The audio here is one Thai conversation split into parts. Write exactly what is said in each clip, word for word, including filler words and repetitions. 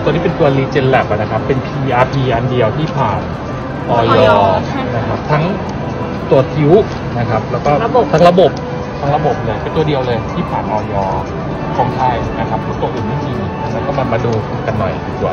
ตัวนี้เป็นตัว Regen Lab นะครับเป็น พี อาร์ พี อันเดียวที่ผ่านออยนะครับทั้งตัวคิ้วนะครับแล้วก็ทั้งระบบทั้งระบบเลยเป็นตัวเดียวเลยที่ผ่านออยของไทยนะครับตัวอื่นไม่มีแล้วก็มามาดูกันหน่อยดีกว่า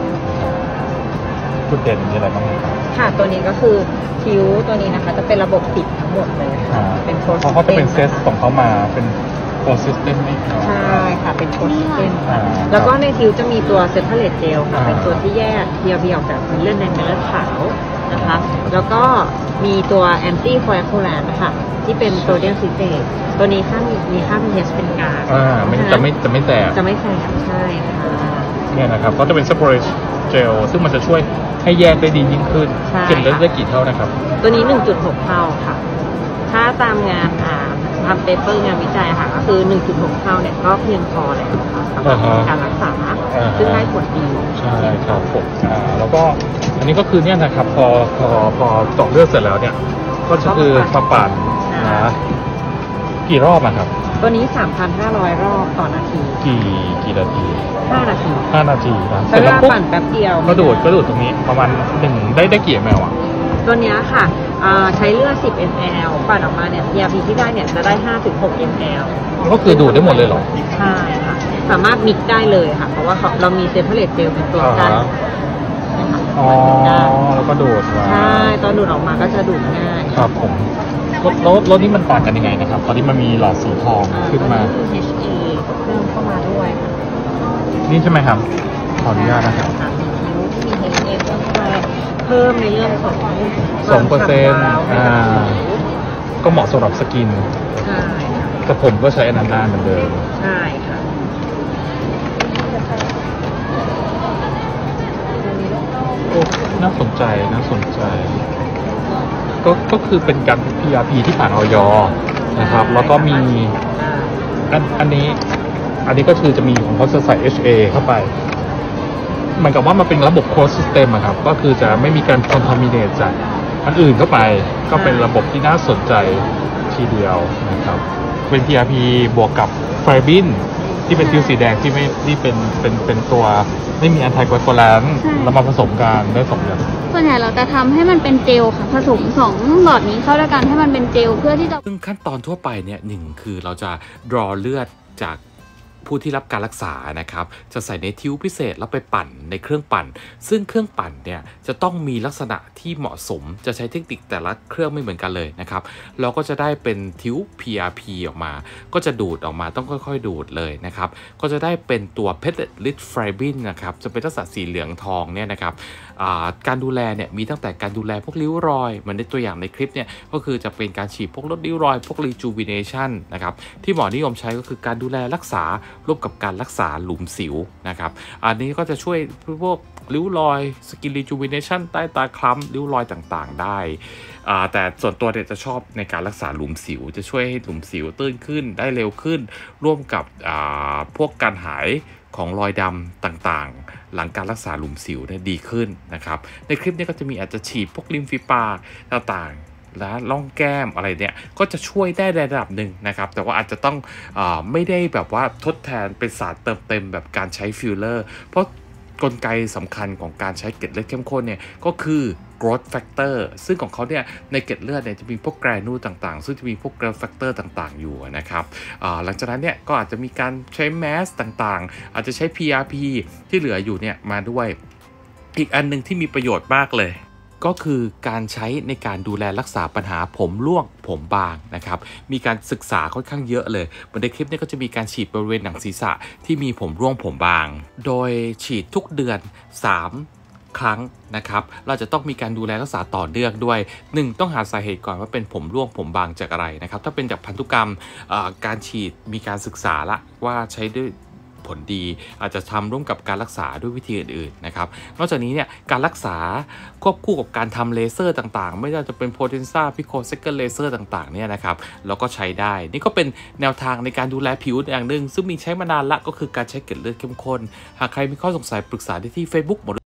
จุดเด่นมีอะไรบ้างครับค่ะตัวนี้ก็คือคิ้วตัวนี้นะคะจะเป็นระบบติดทั้งหมดเลยค่ะเป็นโปรซิสเต็มเขาจะเป็นเซตของเขามาเป็นโปรซิสเต็มไม่ใช่ค่ะเป็นโปรซิสเต็มแล้วก็ในคิ้วจะมีตัวเซตเทเลตเจลค่ะเป็นตัวที่แยกเพียวๆออกจากเลือดแดงกับเลือดขาวนะคะแล้วก็มีตัวแอนตี้โคแอคูแลนต์นะคะที่เป็นโซเดียมซิเตตตัวนี้ค่ามีค่า พี เอช เป็นกลางอ่าไม่จะไม่จะไม่แสบจะไม่แสบใช่ค่ะเนี่ยนะครับก็จะเป็นสเปรย์เจลซึ่งมันจะช่วยให้แยกได้ดียิ่งขึ้นเก็บได้กี่เท่านะครับตัวนี้ หนึ่งจุดหก เท่าค่ะถ้าตามงานอ่าทำเปเปอร์งานวิจัยค่ะก็คือ หนึ่งจุดหก เท่าเนี่ยก็เพียงพอแล้วค่ะสำหรับการรักษาซึ่งได้ผลดีใช่ครับผมอ่าแล้วก็อันนี้ก็คือเนี่ยนะครับพอพอพอเจาะเลือดเสร็จแล้วเนี่ยก็คือมาปั่นนะกี่รอบอะครับตัวนี้ สามพันห้าร้อย รอบต่อนาทีกี่กี่นาทีห้านาทีห้านาทีนะใช้เวลาปั่นแป๊บเดียวก็ดูดก็ดูดตรงนี้ประมาณหนึ่งได้ได้กี่ ml อ่ะตัวนี้ค่ะใช้เลือดสิบ มล ปั่นออกมาเนี่ย พี อาร์ พี ที่ได้เนี่ยจะได้ ห้าถึงหก มลก็คือดูดได้หมดเลยเหรอใช่ค่ะสามารถมิกได้เลยค่ะเพราะว่าเรามีเซนเทอร์เลตเจลเป็นตัวกันอ๋อแล้วก็ดูดใช่ตอนดูดออกมาก็จะดูดง่ายครับผมรถรถนี้มันต่างกันยังไงนะครับตอนนี้มันมีหลอดสีทองขึ้นมาเอช เอ เพิ่มเข้ามาด้วยนี่ใช่ไหมครับขออนุญาตนะครับมี เอช เอ เพิ่มเข้ามาเพิ่มในเรื่องของสองเปอร์เซ็นต์อ่าก็เหมาะสำหรับสกินใช่แต่ผมก็ใช้อันนั้นนานเหมือนเดิมใช่ค่ะน่าสนใจน่าสนใจก็ก็คือเป็นการ พี อาร์ พี ที่ผ่านออยนะครับแล้วก็มีอันอันนี้อันนี้ก็คือจะมีของเขาจะใส่ เอช เอ เข้าไปเหมือนกับว่ามันเป็นระบบโค้ดซิสเต็มอะครับก็คือจะไม่มีการคอนทามิเนตจากอันอื่นเข้าไปก็เป็นระบบที่น่าสนใจทีเดียวนะครับเป็น พี อาร์ พี บวกกับไฟบินที่เป็นทิวสีแดงที่ไม่ที่เป็นเป็นเป็นตัวไม่มีแอนตี้ไกลโคแลนต์แล้วมาผสมกันได้สมอย่างส่วนใหญ่เราจะทำให้มันเป็นเจลค่ะผสมสองหลอดนี้เข้าด้วยกันให้มันเป็นเจลเพื่อที่จะซึ่งขั้นตอนทั่วไปเนี่ยหนึ่งคือเราจะดรอเลือดจากผู้ที่รับการรักษานะครับจะใส่ในทิวพิเศษแล้วไปปั่นในเครื่องปั่นซึ่งเครื่องปั่นเนี่ยจะต้องมีลักษณะที่เหมาะสมจะใช้เทคนิคแต่ละเครื่องไม่เหมือนกันเลยนะครับเราก็จะได้เป็นทิว พี อาร์ พี ออกมาก็จะดูดออกมาต้องค่อยๆดูดเลยนะครับก็จะได้เป็นตัว Pellet Fibril นะครับจะเป็นลักษณะสีเหลืองทองเนี่ยนะครับการดูแลเนี่ยมีตั้งแต่การดูแลพวกริ้วรอยเหมือนในตัวอย่างในคลิปเนี่ยก็คือจะเป็นการฉีดพวกลดริ้วรอยพวก Rejuvenation นะครับที่หมอนิยมใช้ก็คือการดูแลรักษาร่วมกับการรักษาหลุมสิวนะครับอันนี้ก็จะช่วยพวกริ้วรอย Skin Rejuvenation ใต้ตาคล้ำริ้วรอยต่างๆได้แต่ส่วนตัวเนี่ยจะชอบในการรักษาหลุมสิวจะช่วยให้หลุมสิวตื้นขึ้นได้เร็วขึ้นร่วมกับพวกการหายของรอยดำต่างๆหลังการรักษาหลุมสิวเนี่ยดีขึ้นนะครับในคลิปนี้ก็จะมีอาจจะฉีดพวกริมฝีปากต่างๆและล่องแก้มอะไรเนี่ยก็จะช่วยได้ในระดับหนึ่งนะครับแต่ว่าอาจจะต้องเอ่อไม่ได้แบบว่าทดแทนเป็นสารเติมเต็มแบบการใช้ฟิลเลอร์เพราะกลไกสำคัญของการใช้เกล็ดเลือดเข้มข้นเนี่ยก็คือ growth factor ซึ่งของเขาเนี่ยในเกล็ดเลือดเนี่ยจะมีพวกแกรนูต่างๆซึ่งจะมีพวก growth factor ต่างๆอยู่นะครับหลังจากนั้นเนี่ยก็อาจจะมีการใช้แมสต่างๆอาจจะใช้ พี อาร์ พี ที่เหลืออยู่เนี่ยมาด้วยอีกอันนึงที่มีประโยชน์มากเลยก็คือการใช้ในการดูแลรักษาปัญหาผมร่วงผมบางนะครับมีการศึกษาค่อนข้างเยอะเลยบนในคลิปนี้ก็จะมีการฉีดบริเวณหนังศีรษะที่มีผมร่วงผมบางโดยฉีดทุกเดือนสามครั้งนะครับเราจะต้องมีการดูแลรักษาต่อเนื่องด้วยหนึ่งต้องหาสาเหตุก่อนว่าเป็นผมร่วงผมบางจากอะไรนะครับถ้าเป็นจากพันธุกรรมการฉีดมีการศึกษาละว่าใช้ด้วยผลดีอาจจะทำร่วมกับการรักษาด้วยวิธีอื่นๆนะครับนอกจากนี้เนี่ยการรักษาควบคู่กับการทำเลเซอร์ต่างๆไม่ว่าจะเป็นโพเทนซ่าพิโคเซกเกอร์เลเซอร์ต่างๆเนี่ยนะครับเราก็ใช้ได้นี่ก็เป็นแนวทางในการดูแลผิวอย่างหนึ่งซึ่งมีใช้มานานละก็คือการใช้เกล็ดเลือดเข้มข้นหากใครมีข้อสงสัยปรึกษาได้ที่ Facebook